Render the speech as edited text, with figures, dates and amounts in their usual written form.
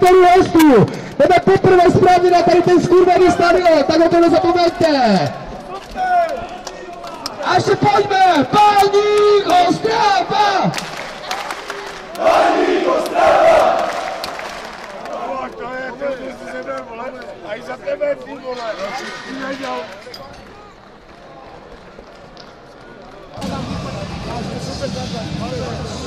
plný hostů. Jdeme poprvé správně na tady ten skurvený stadion, tak ho to nezapomeňte. A ještě pojďme, Baník Ostrava! Baník Ostrava! To je to, že jsi se byl, vole, a i za tebe, ty vole, ty neděl. Super,